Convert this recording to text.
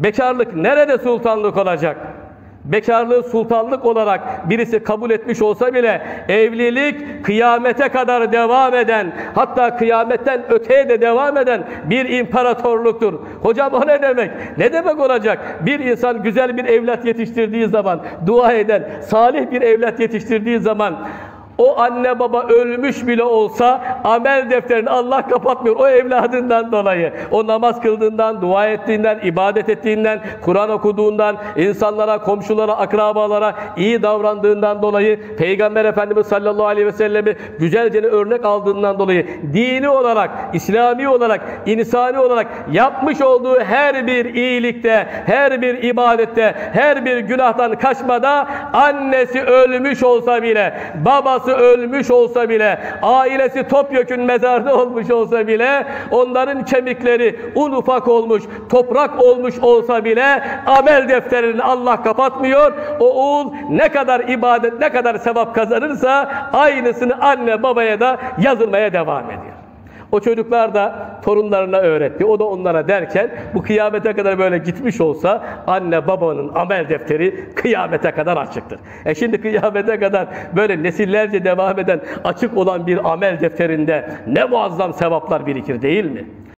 Bekarlık nerede sultanlık olacak? Bekarlığı sultanlık olarak birisi kabul etmiş olsa bile evlilik kıyamete kadar devam eden, hatta kıyametten öteye de devam eden bir imparatorluktur. Hocam o ne demek? Ne demek olacak? Bir insan güzel bir evlat yetiştirdiği zaman, dua eden, salih bir evlat yetiştirdiği zaman, o anne baba ölmüş bile olsa amel defterini Allah kapatmıyor o evladından dolayı. O namaz kıldığından, dua ettiğinden, ibadet ettiğinden, Kur'an okuduğundan, insanlara, komşulara, akrabalara iyi davrandığından dolayı, Peygamber Efendimiz sallallahu aleyhi ve sellemi güzelce örnek aldığından dolayı, dini olarak, İslami olarak, insani olarak yapmış olduğu her bir iyilikte, her bir ibadette, her bir günahtan kaçmada, annesi ölmüş olsa bile, babası ölmüş olsa bile, ailesi topyekün mezarda olmuş olsa bile, onların kemikleri un ufak olmuş, toprak olmuş olsa bile amel defterini Allah kapatmıyor. O oğul ne kadar ibadet, ne kadar sevap kazanırsa aynısını anne babaya da yazılmaya devam ediyor. O çocuklar da torunlarına öğretti. O da onlara derken bu kıyamete kadar böyle gitmiş olsa anne babanın amel defteri kıyamete kadar açıktır. Şimdi kıyamete kadar böyle nesillerce devam eden açık olan bir amel defterinde ne muazzam sevaplar birikir değil mi?